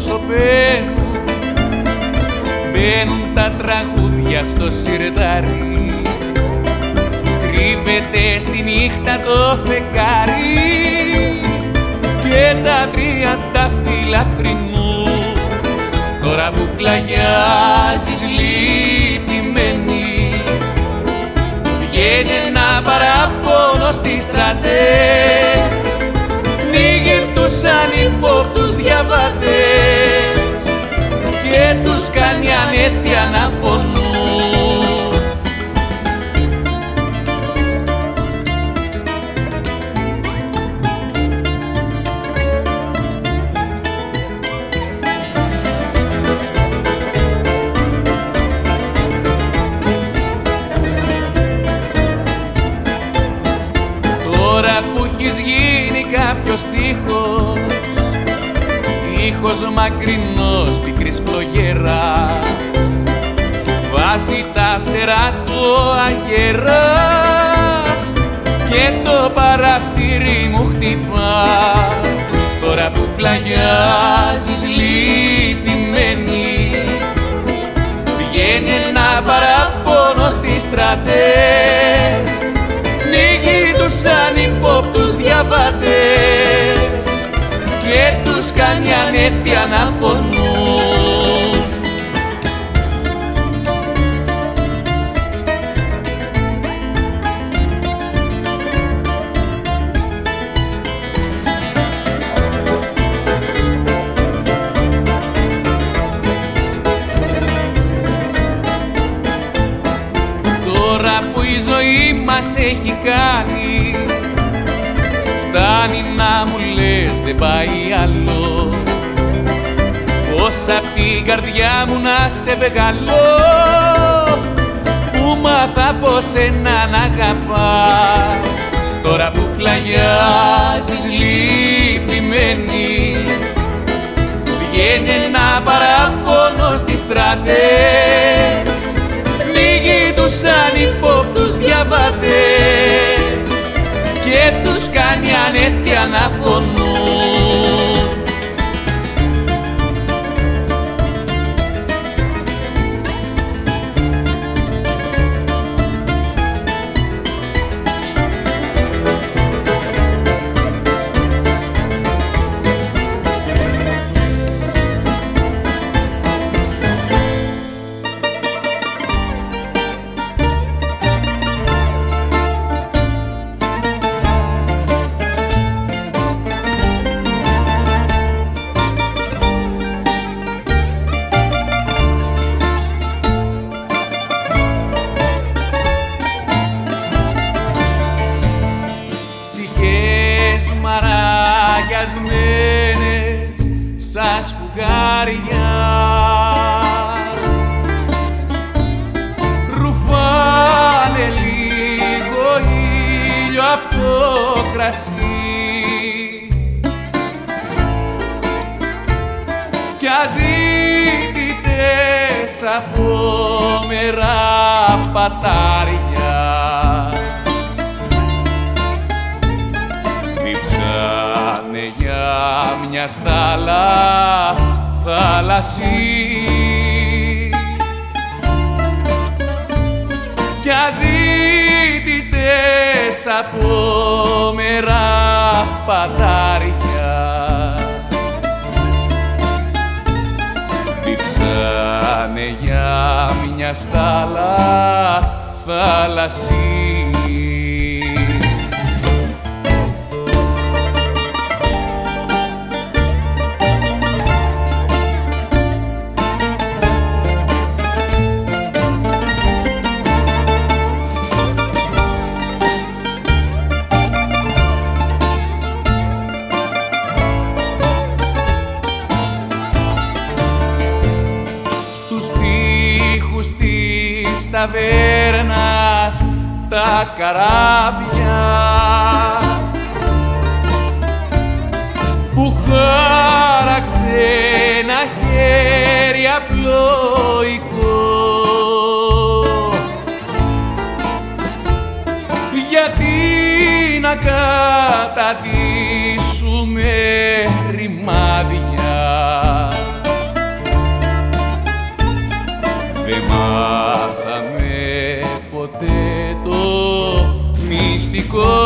σωπαίνουν, μπαίνουν τα τραγούδια στο σιρτάρι, κρύβεται στη νύχτα το φεγγάρι και τα τρία τα φύλλα θρηνούν. Τώρα που πλαγιάζεις λυπημένη, βγαίνει ένα παράπονο στις στρατές, πνίγει τους ανυπόπτους διαβατές και τους κάνει ανέτεια να πονούν. Τώρα που έχεις γίνει κάποιος στίχος, ήχος μακρινός πικρής φλογέρας, βάζει τα φτερά του ο αγέρας και το παραθύρι μου χτυπά. Τώρα που πλαγιάζεις λυπημένη, βγαίνει ένα παράπονο στις στρατές, πνίγει τους ανυπόπτους διαβατές και τους κάνει ανέτεια να πονούν. Τώρα που η ζωή μας έχει κάνει, φτάνει να μου λες δεν πάει άλλο, πως απ' την καρδιά μου να σε βγάλω, που μάθα από σένα να αγαπά. Τώρα που πλαγιάζεις λυπημένη, βγαίνει ένα παράπονο στις στρατές, πνίγει τους ανυπόπτους διαβατές και τους κάνει ανέτεια να πονούν. Μαραγιασμένες σαν σφουγγάρια, ρουφάνε λίγο ήλιο απ' το κρασί κι αζήτητες από μερά πατάρια, διψάνε για μια στάλα θάλασσι κι αζήτητες από μερά πατάρια, διψάνε για μια στάλα θάλασσι. Στους τοίχους της ταβέρνας τα καράβια που χάραξε ένα χέρι απλοϊκό, γιατί να κατατήσουμε ρημάδια μυστικό.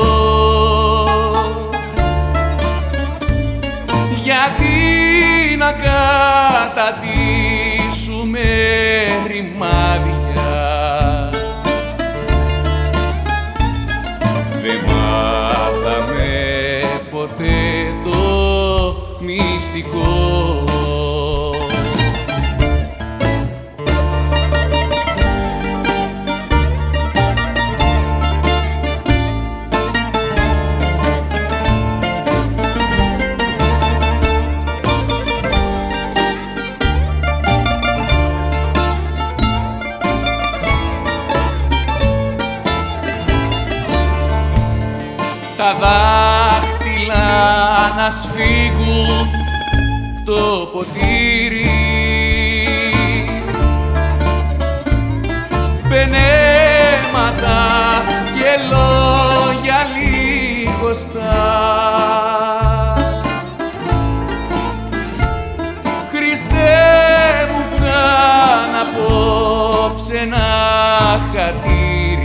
Γιατί να καταντήσουμε ρημάδια, δεν μάθαμε ποτέ το μυστικό. Τα δάχτυλα να σφίγγουν το ποτήρι, πενέματα και λόγια λιγοστά. Χριστέ μου, κάν απόψε ένα χατήρι,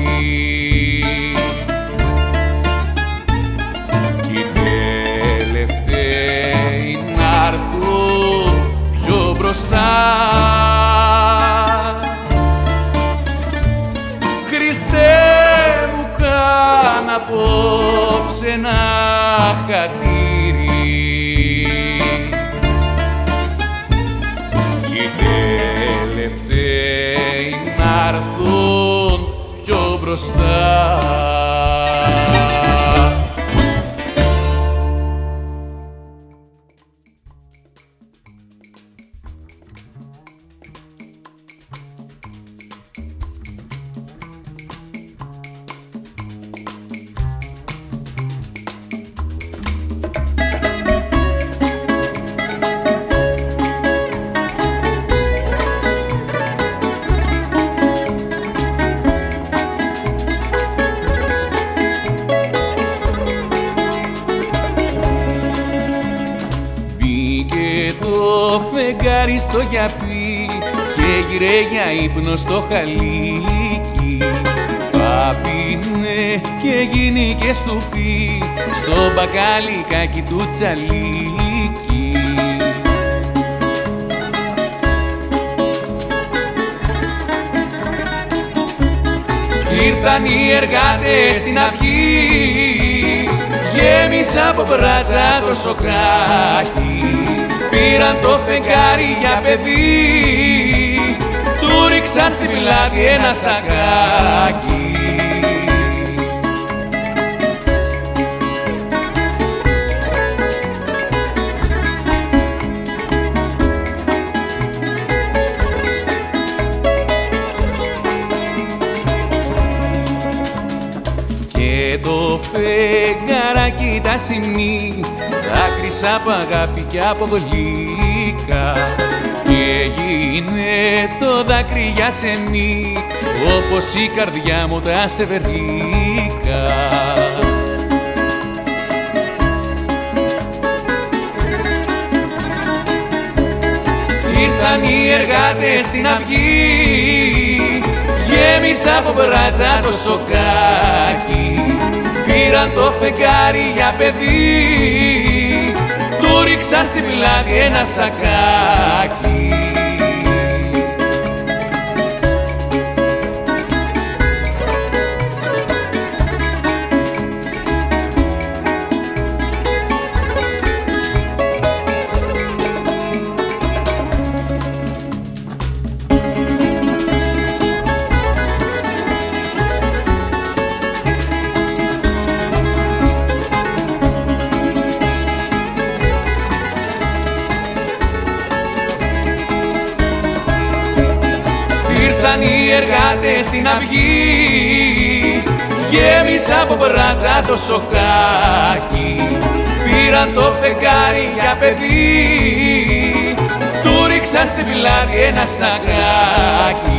Χριστέ μου, κάν απόψε ένα χατήρι, οι τελευταίοι να'ρθουν πιο μπροστά. Το φεγγάρι στο γιαπί και γυρέ για ύπνο στο χαλίκι. Πάπινε και γίνηκε στουπί στο μπακαλικάκι του τσαλίκι. Ήρθαν οι εργάτες στην αυγή, γέμισα από μπράτσα το σοκάκι. Πήραν το φεγγάρι για παιδί, του ρίξαν στην πλάτη ένα σακάκι. Και το φεγγαράκι τα σημεί, δάκρυσα απ' αγάπη και από γλύκα, και έγινε το δάκρυ για σεμί, όπως η καρδιά μου τα σεβερνίκα. Ήρθαν οι εργάτες στην αυγή, γέμισα από μπράτσα το σοκάκι. Πήραν το φεγγάρι για παιδί, του ρίξαν στην πλάτη ένα σακάκι. Ήρθαν οι εργάτες στην αυγή, γέμισα από μπράτσα το σοκάκι. Πήραν το φεγγάρι για παιδί, του ρίξαν στην πλάτη ένα σακάκι.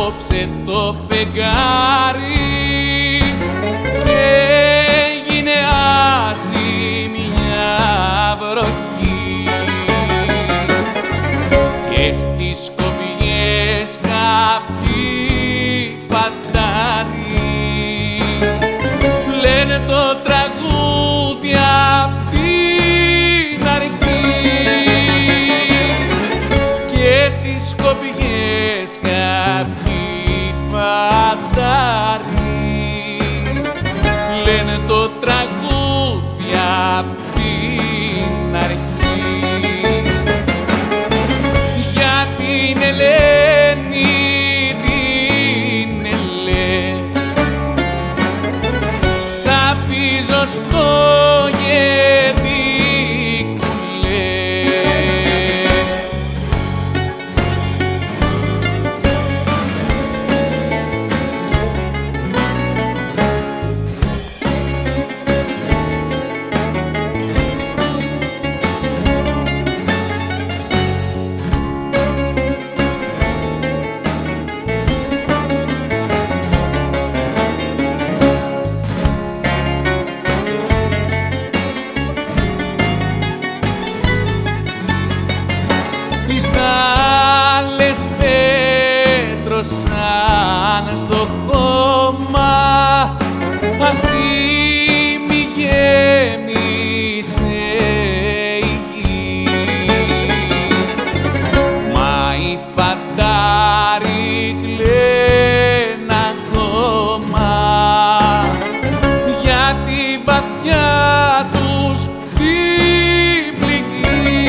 απόψε το φεγγάρι και έγινε άση μια βροχή και στις σκοπιές κάποιοι φαντάρι λένε το τραγούδι απ' την αρχή και στις σκοπιές κάποιοι φαντάρι λένε το τραγούδι απ' την αρχή για την Ελένη την Ελένη σαπίζω στο γεδίκουλε τις άλλες πέτρωσαν στο χώμα ασήμι γέμισε η γη μα οι φαντάροι κλαίνε ακόμα για τη βαθιά τους την πληγή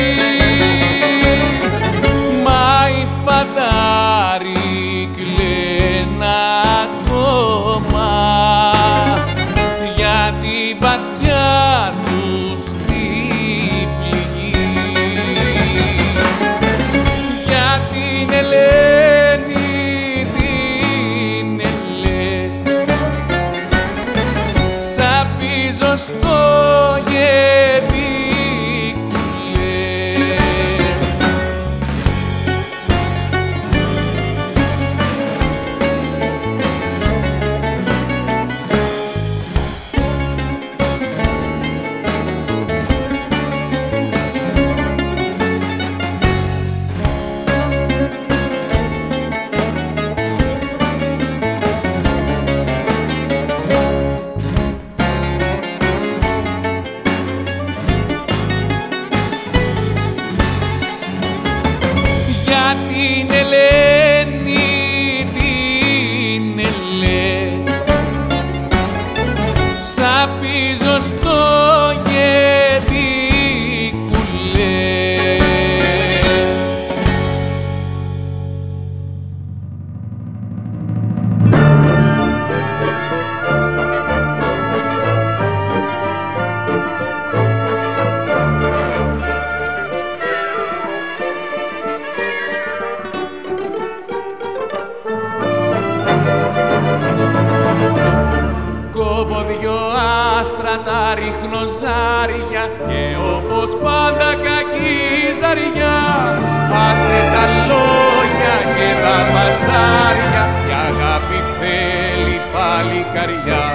μα οι φαντάροι κλαίνε ακόμα για τη βαθιά τους την πληγή για την Ελένη την Ελένη σαπίζω στο γεδίκουλε για την Ελένη την Ελένη σαπίζω στο γεδίκουλε κόβω δυο άστρα τα ρίχνω ζάρια και όπως πάντα κακή ζαριά άσε τα λόγια και τα μπαζάρια η αγάπη θέλει παλικαριά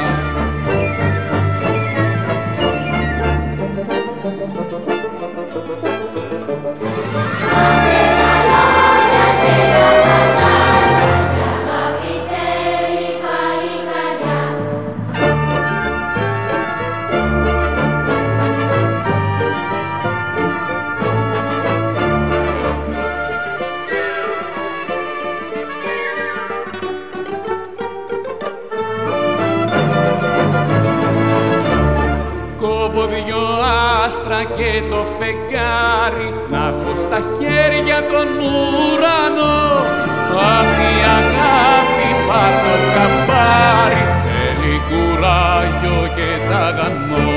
κόβω δυο άστρα και το φεγγάρι να έχω στα χέρια τον ουρανό αχ η αγάπη πάρ' το χαμπάρι θέλει κουράγιο και τσαγανό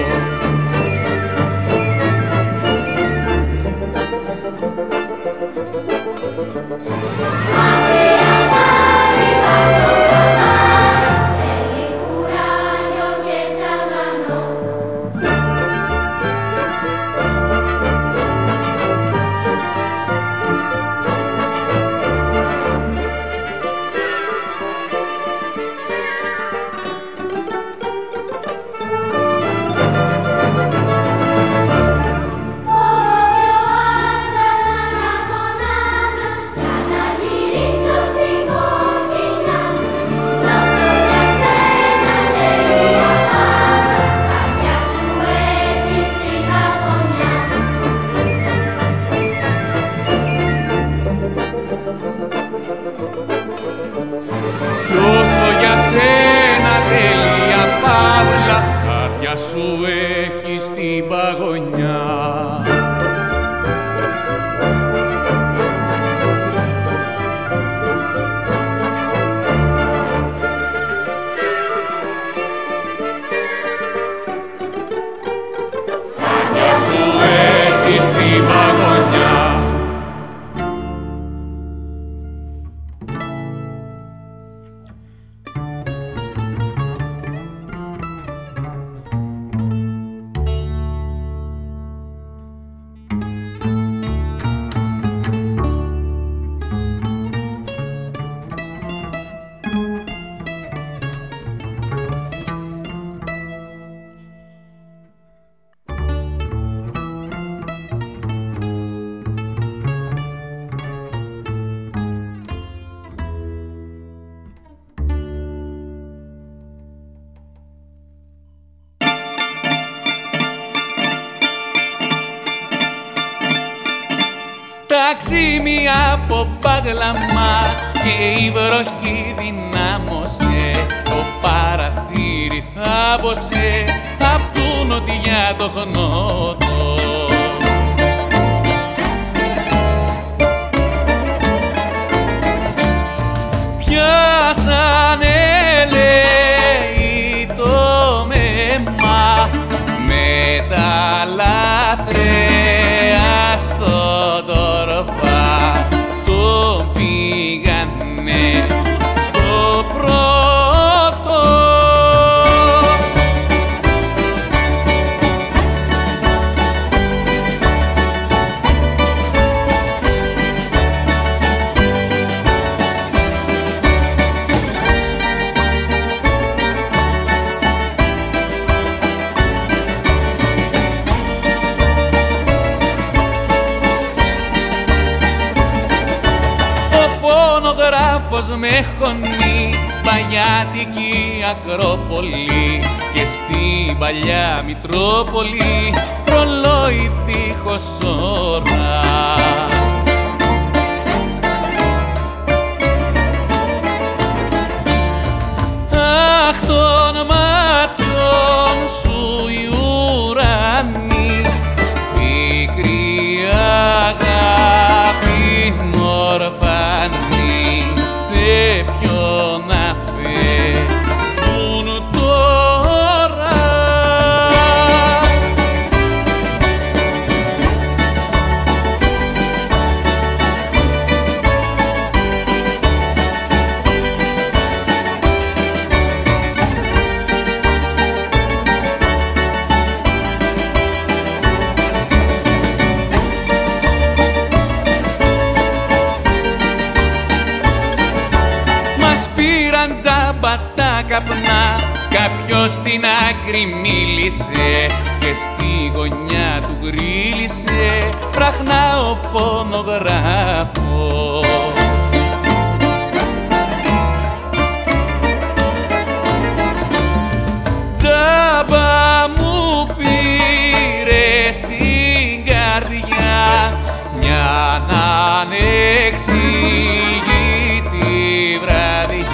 παγωνιά. Ταξίμι από πάγλαμα και η βροχή δυνάμωσε, το παραθύρι θάβωσε απ' του νοτιά το χνότο. Πιάσανε λέει το μεμά με τα λάθρεα στον τόρφα, το πήγανε στο πρώτο. Με χωνή Παγιάτικη Ακρόπολη και στην παλιά Μητρόπολη ρολόι δίχως ώρα. Αχ, των μάτιων σου οι ουρανοί, πικρή αγάπη μορφανή, σε ποιον αφαιρούν τώρα. Πήραν τα μπατά καπνά, κάποιος στην άκρη μίλησε και στη γωνιά του γρίλησε βραχνά ο φωνογράφος. Τζάμπα μου πήρε στην καρδιά μια ανεξήγητη βραδιά.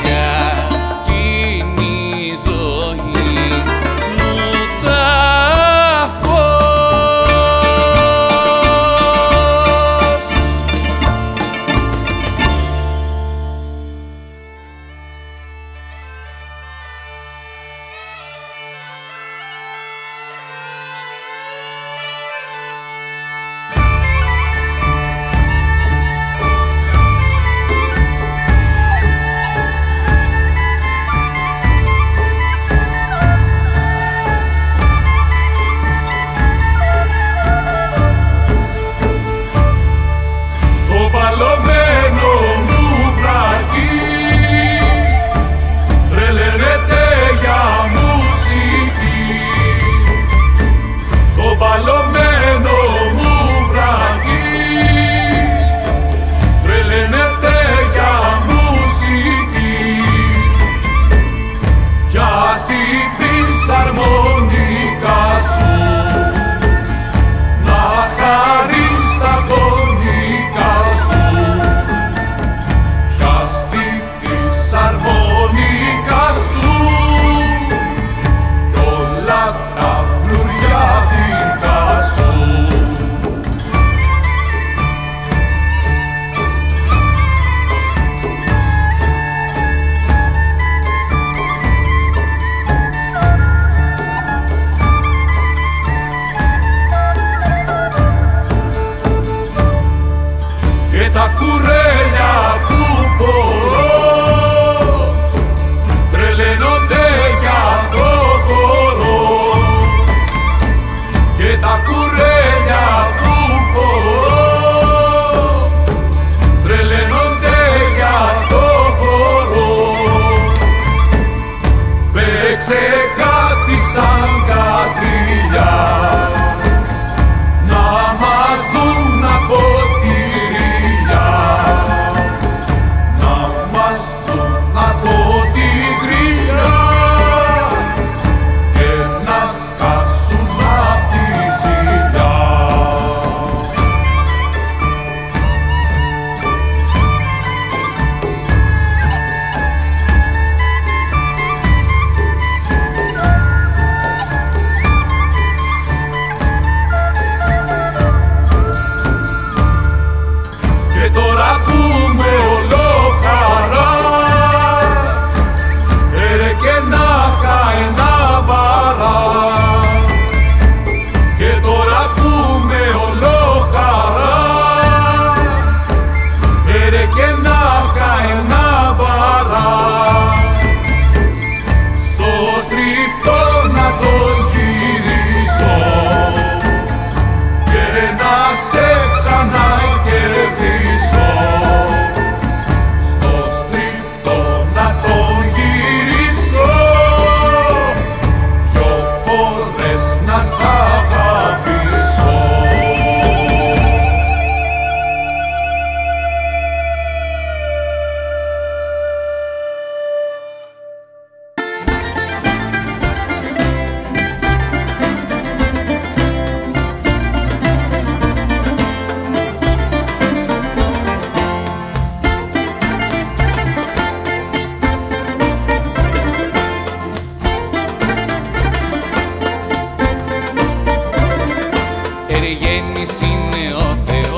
Γέννης είναι ο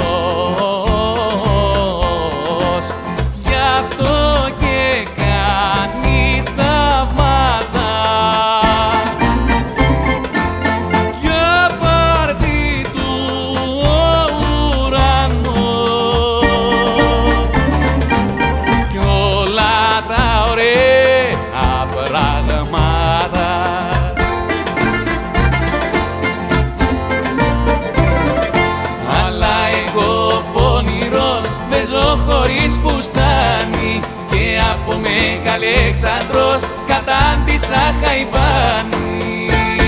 Θεός, γι' αυτό και κάνει θαύματα. Για πάρτι του ο ουρανός κι όλα τα ωραία πράγματα. Αλλά εγώ πονηρός παίζω χωρίς φουστάνι και από Μεγαλέξανδρος κατάντησα Χαϊβάνι.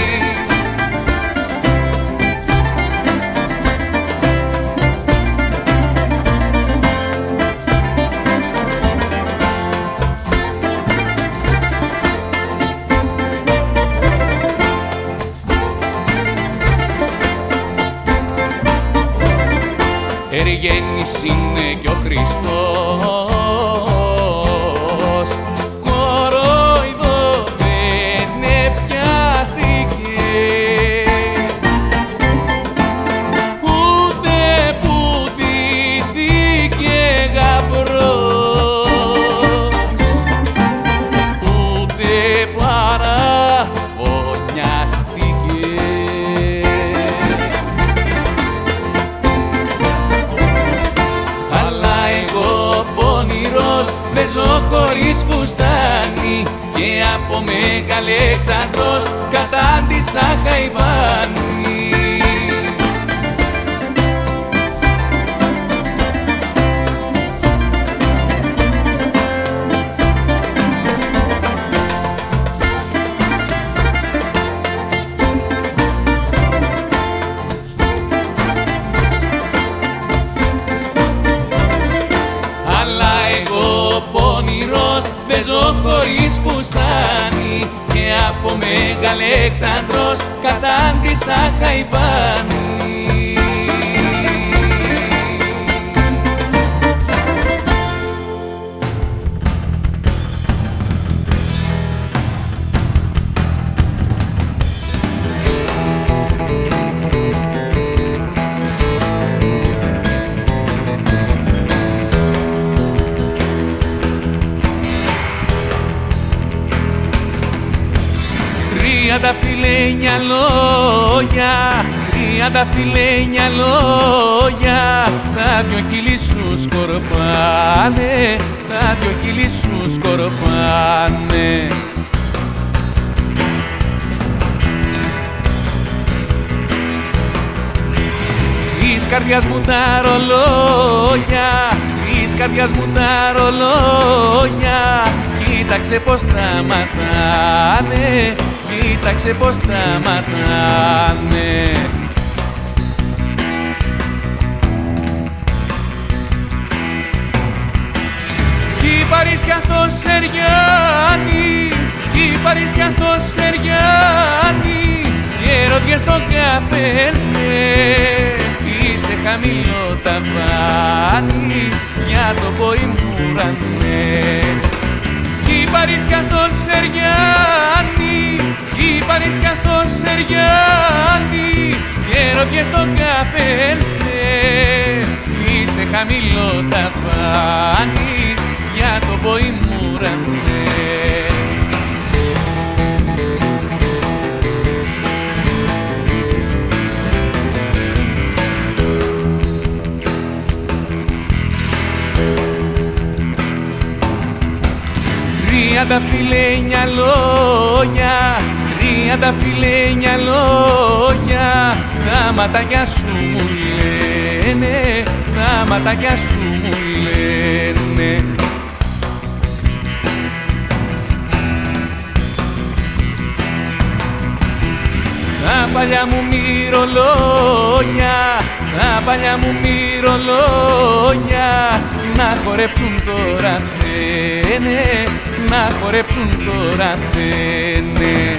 Γέννης είναι κι ο Χριστός, κορόιδο δεν επιάστηκε, ούτε που ντύθηκε γαμπρός, ούτε παραπονιάστηκε. Παίζω χωρίς φουστάνι και από Μεγαλέξανδρος κατάντησα Χαϊβάνι. Αλλά εγώ πονηρός παίζω χωρίς φουστάνι και από Μεγαλέξανδρος κατάντησα Χαϊβάνι. Τα φιλένια λόγια, 30 φιλένια λόγια, τα δυο χείλη σου σκορπάνε, τα δυο χείλη σου σκορπάνε. Της καρδιάς μου τα ρολόγια, της καρδιάς μου τα ρολόγια, κοίταξε πως σταματάνε, κοίταξε πως σταματάνε. Η Παρίσια στο Σεριάνι, η Παρίσια στο Σεριάνι, οι ερωτιές στο καφέ, είσαι χαμηλό ταβάνι, για το πόη μου ουρανέ. Η Παρίσια στο Σεριάνι, η Παρίσια στο Σεριάνι, οι ερωτιές στο καφέ, είσαι χαμηλό ταβάνι, για το πόη μου ουρανέ. Τα φιλένια λόγια, 30 φιλένια λόγια, τα ματάκια σου μου λένε, τα ματάκια σου μου λένε. Τα παλιά μου μυρολόγια, τα παλιά μου μυρολόγια, να χορέψουν τώρα θένε, να χορέψουν τώρα θένε.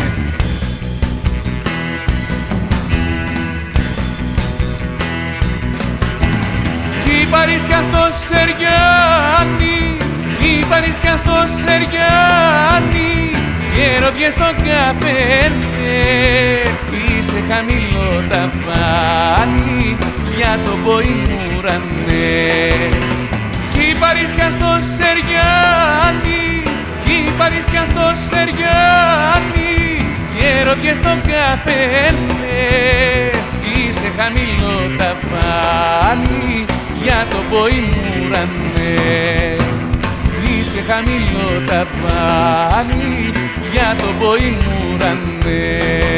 Η Παρίσια στο Σεριάνι, η Παρίσια στο Σεριάνι, οι ερωτιές στο καφέ, Είσαι χαμηλό ταβάνι για το πόη μου ουρανέ. Κι η Παρίσια στο Σεριάνι, κι η Παρίσια στο Σεριάνι, και ερωτιές στο καφενέ. Είσαι χαμηλό ταβάνι για το πόη μου ουρανέ. Είσαι χαμηλό ταβάνι για το πόη μου ουρανέ.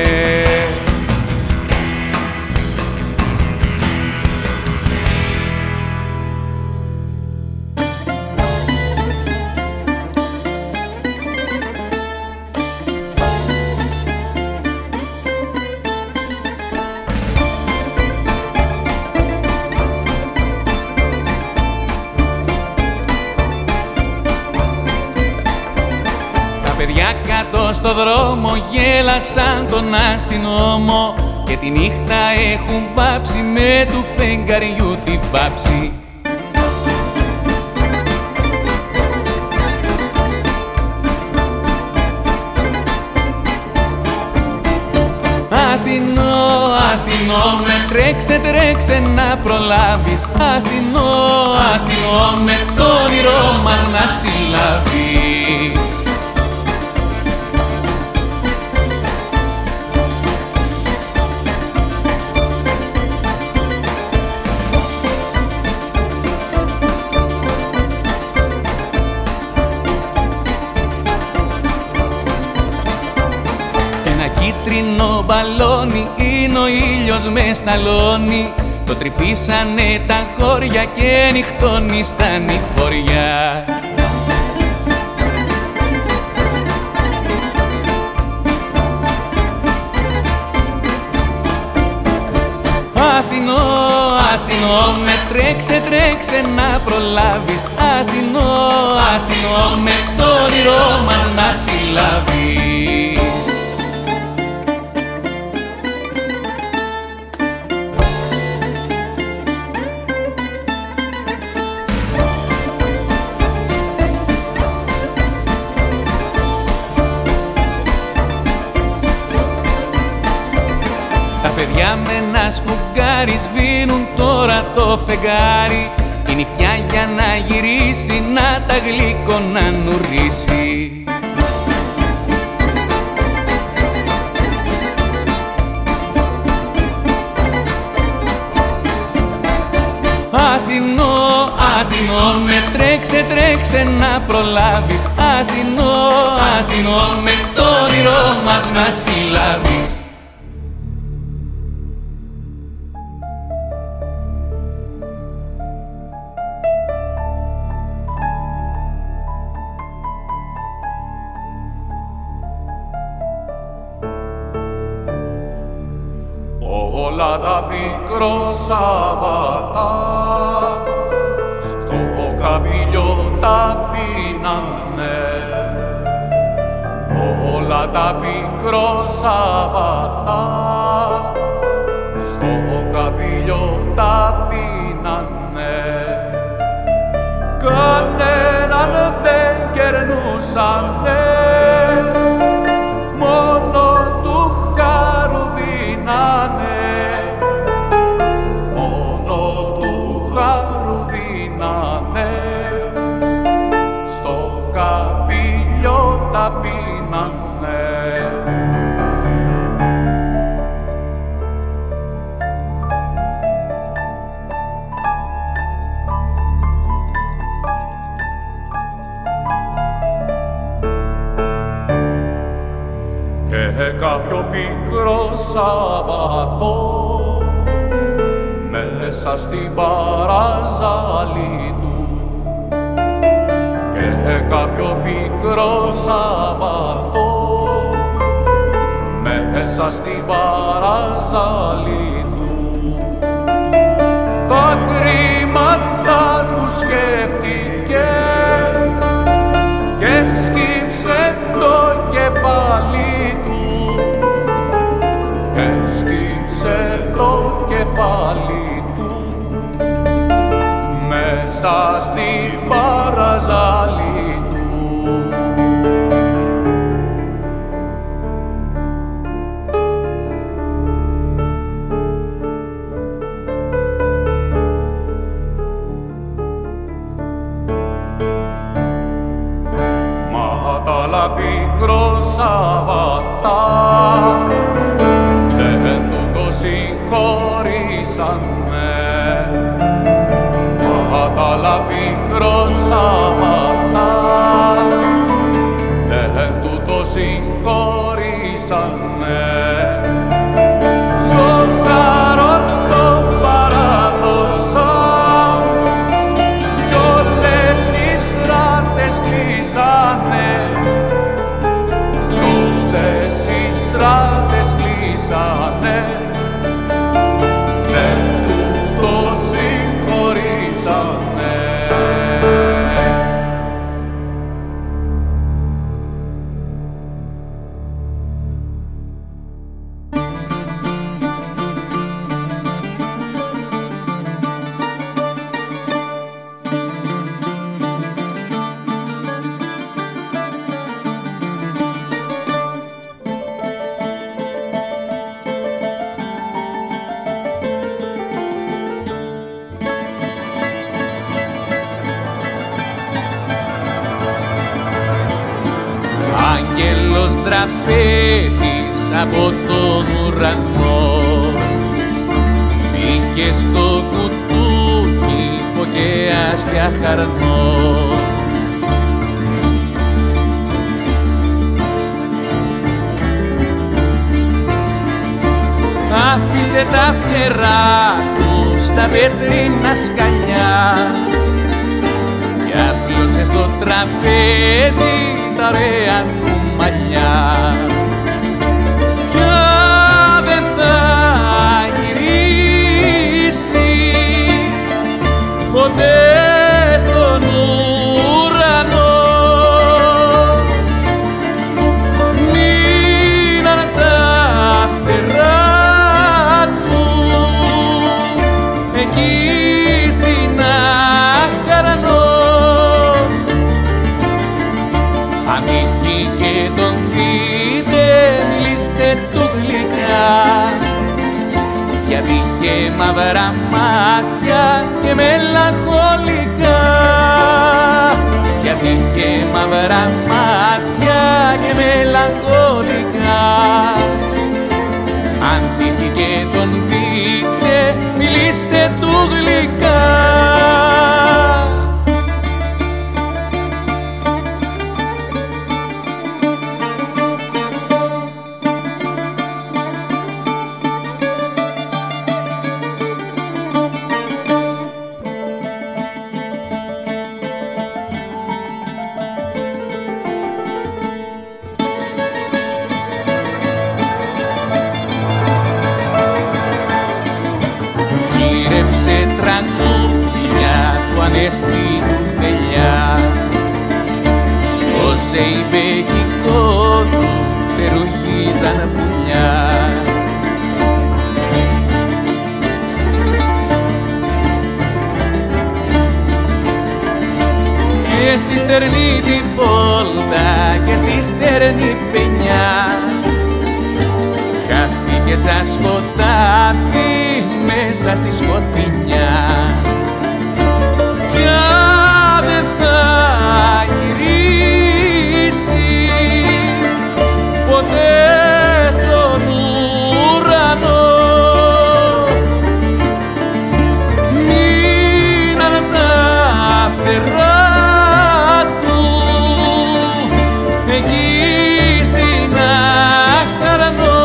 Παιδιά κάτω στο δρόμο γέλασαν τον αστυνόμο και τη νύχτα έχουν βάψει με του φεγγαριού τη βάψη. Αστυνόμε, τρέξε, τρέξε να προλάβεις. Αστυνόμε, το όνειρό μας να συλλαβείς. Κίτρινο μπαλόνι είναι ο ήλιος με σταλόνι. Το τρυπήσανε τα χώρια και νυχτώνει στα νυχωριά. Αστυνόμε, τρέξε, τρέξε να προλάβεις. Αστυνόμε, το όνειρό μας να συλλαβείς. Τα παιδιά με ένα σφουγγάρι σβήνουν τώρα το φεγγάρι. Η νυχτιά για να γυρίσει να τα γλύκω να νουρίσει. Αστυνόμε, τρέξε, τρέξε να προλάβεις. Αστυνόμε, το όνειρό μας να συλλαβείς. Όλα τα πικροσάββατα στο καμπύλιο τα πίνανε. Όλα τα πικροσάββατα στο καμπύλιο τα πίνανε. Κανέναν δεν κερνούσανε, μόνο του χάρου δίνανε. Μόνο του χάρου δίνανε, στο καμπύλιο τα πίνανε. Και κάποιο πικρό Σάββατο μέσα στην παραζάλη του, και κάποιο πικρό Σάββατο μέσα στην παραζάλη του, τα κρίματα του σκέφτηκε και σκύψε το κεφάλι του, και σκύψε το κεφάλι του μέσα στην παραζάλη του. πικρό Σαββατά, δεν του το συγχωρήσανε. Πατάλα πικρό Σαββατά, δεν του το συγχωρήσανε. Στον χαρό το παράδοσα κι όλες οι στράτες κλείσανε, όλες οι στράτες κλείσανε, δεν του το συγχωρήσανε. Άγγελος τραπέτης από τον ουρανό μπήκε στο κουτούκι φωκέας και αχαρνό. Άφησε τα φτερά του στα πέτρινα σκαλιά και άπλωσε στο τραπέζι τα ωραία του μαλλιά. Πια δεν θα γυρίσει ποτέ στον ουρανό. Μείναν τα φτερά του εκεί στην αχαρνό. Αν τύχει και τον δείτε, μιλήστε του γλυκά, γιατί είχε μαύρα μάτια και μελαγχολικά. Γιατί είχε μαύρα μάτια και μελαγχολικά. Αν τύχει και τον δείτε, μιλήστε του γλυκά. Γύρεψε τραγούδια του ανέστη του θελιά, στο ζεϊμπέκικο του φτερουγίζαν πουλιά. Και στη στερνή την πόλτα και στη στερνή πενιά χάθηκε σαν σκοτάδι μέσα στη σκοτεινιά. Πια δεν θα γυρίσει ποτέ στον ουρανό. Μείναν τα φτερά του εκεί στην αχαρνό.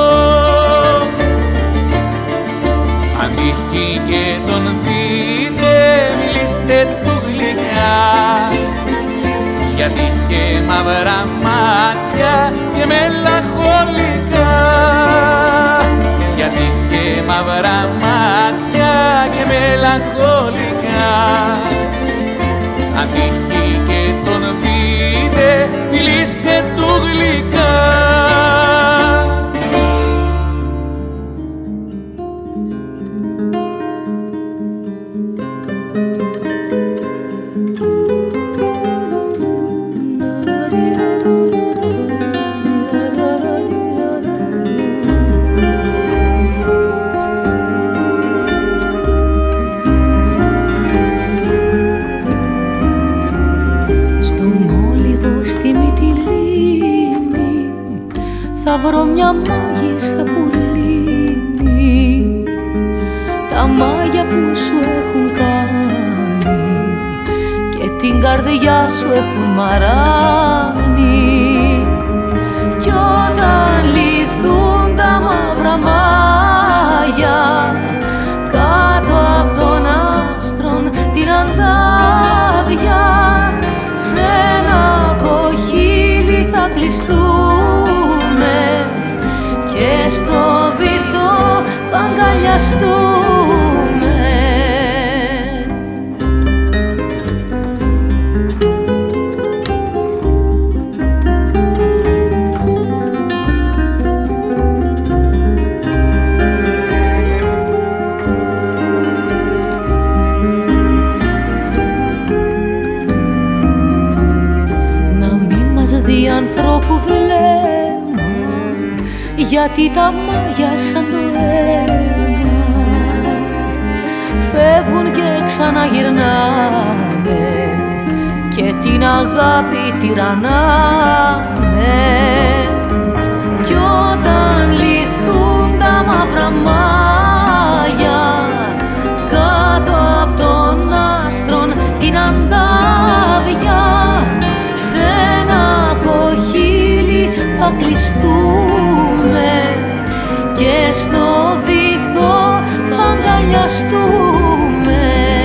Αν τύχει και τον δείτε, μιλήστε του γλυκά, γιατί είχε μαύρα μάτια και μελαγχολικά. Γιατί είχε μαύρα μάτια και μελαγχολικά. Αν τύχει και τον δείτε, μιλήστε του γλυκά. Στο μόλιβο στη Μυτιλή θα βρω μια μάγισσα που λύνει τα μάγια που σου έχουν κάνει και την καρδιά σου έχουν μαράνει. Κι όταν λυθούν τα μαύρα μάγια κάτω απ' των άστρων την αντάβια, σε ένα κοχύλι θα κλειστούμε και στο βυθό θα αγκαλιαστούμε. Δι' ανθρώπου βλέμμα, γιατί τα μάγια σαν το αίμα φεύγουν και ξαναγυρνάνε και την αγάπη τυραννάνε. Κι όταν λυθούν τα μαύρα μάγια κάτω απ' των άστρων την αντάβια, σε ένα κοχύλι θα κλειστούμε και στο βυθό θα αγκαλιαστούμε.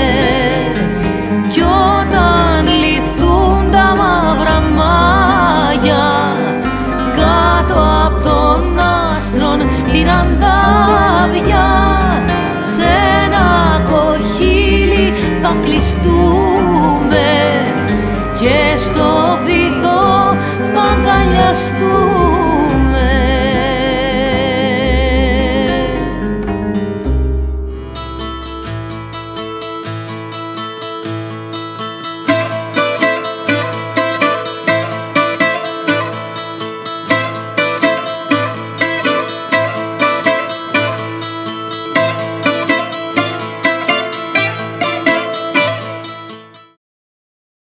Κι όταν λυθούν τα μαύρα μάγια κάτω απ' των άστρων την αντάβια, σε ένα κοχύλι θα κλειστούμε